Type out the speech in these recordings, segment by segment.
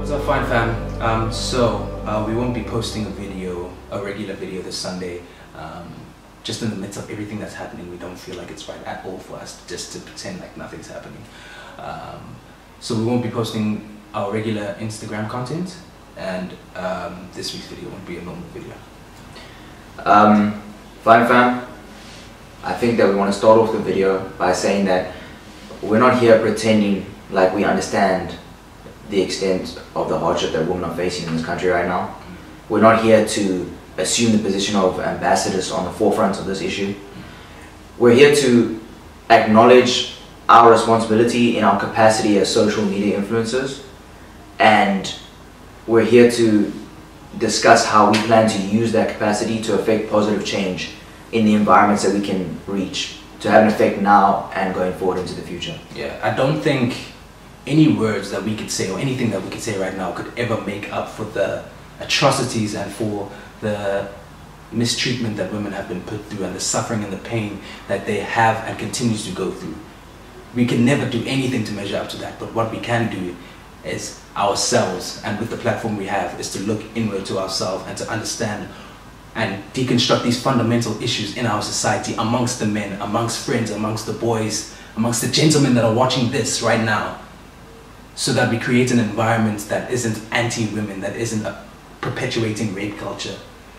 What's up, Fine Fam? We won't be posting a regular video this Sunday. Just in the midst of everything that's happening, we don't feel like it's right at all for us just to pretend like nothing's happening. So we won't be posting our regular Instagram content, and this week's video won't be a normal video. Fine Fam, I think that we want to start off the video by saying that we're not here pretending like we understand the extent of the hardship that women are facing in this country right now. We're not here to assume the position of ambassadors on the forefront of this issue. We're here to acknowledge our responsibility in our capacity as social media influencers, and we're here to discuss how we plan to use that capacity to affect positive change in the environments that we can reach, to have an effect now and going forward into the future. Yeah, I don't think any words that we could say or anything that we could say right now could ever make up for the atrocities and for the mistreatment that women have been put through and the suffering and the pain that they have and continues to go through. We can never do anything to measure up to that, but what we can do is ourselves, and with the platform we have, is to look inward to ourselves and to understand and deconstruct these fundamental issues in our society, amongst the men, amongst friends, amongst the boys, amongst the gentlemen that are watching this right now, so that we create an environment that isn't anti-women, that isn't perpetuating rape culture.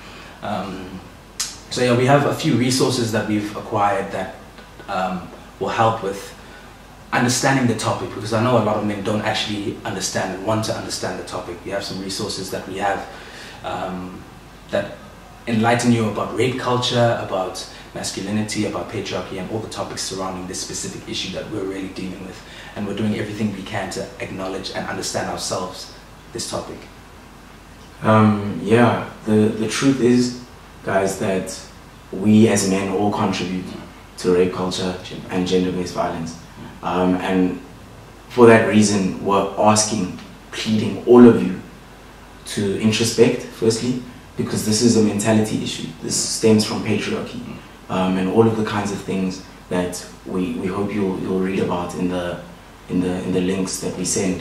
So yeah, we have a few resources that we've acquired that will help with understanding the topic, because I know a lot of men don't actually understand and want to understand the topic. We have some resources that we have that enlighten you about rape culture, about masculinity, about patriarchy, and all the topics surrounding this specific issue that we're really dealing with. And we're doing everything we can to acknowledge and understand ourselves this topic. Yeah, the truth is, guys, that we as men all contribute to rape culture and gender-based violence. And for that reason, we're asking, pleading all of you to introspect, firstly, because this is a mentality issue. This stems from patriarchy, and all of the kinds of things that we hope you'll read about in the links that we send.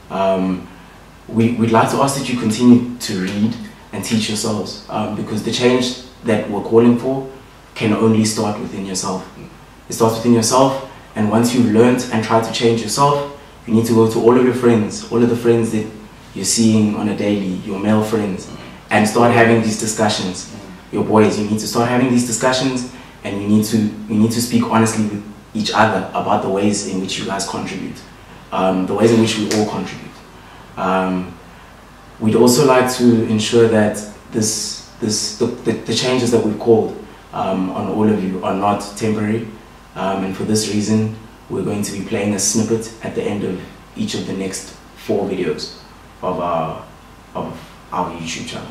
We'd like to ask that you continue to read and teach yourselves, because the change that we're calling for can only start within yourself. It starts within yourself, and once you've learned and tried to change yourself, you need to go to all of your friends, all of the friends that you're seeing on a daily, your male friends, and start having these discussions. Your boys, you need to start having these discussions, and you need to speak honestly with each other about the ways in which you guys contribute, the ways in which we all contribute. We'd also like to ensure that the changes that we've called on all of you are not temporary, and for this reason we're going to be playing a snippet at the end of each of the next 4 videos of our YouTube channel.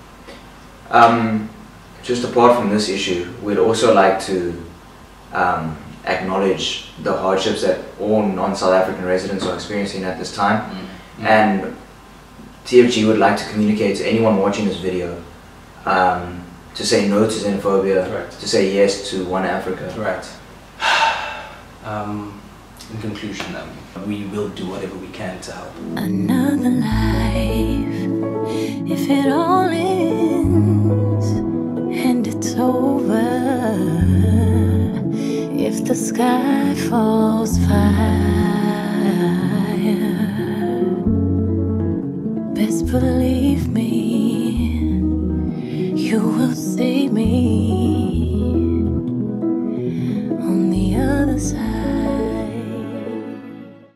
Just apart from this issue, we'd also like to acknowledge the hardships that all non-South African residents are experiencing at this time. And TFG would like to communicate to anyone watching this video to say no to xenophobia, Correct. to say yes to One Africa. Right. In conclusion, we will do whatever we can to help. Another life, if it all ends and it's over, if the sky falls fire, best believe me, you will see me.